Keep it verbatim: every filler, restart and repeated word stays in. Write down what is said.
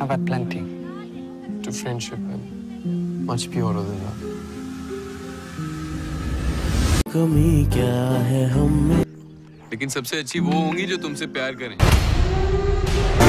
I've had plenty. To friendship and much purer than that. कमी क्या है हम में? लेकिन सबसे अच्छी वो होंगी जो तुमसे प्यार करें।